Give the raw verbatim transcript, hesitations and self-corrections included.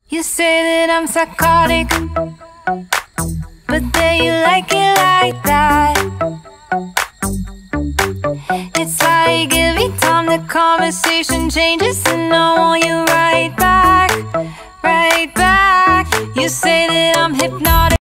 You say that I'm psychotic, but then you like it like that. It's like every time the conversation changes and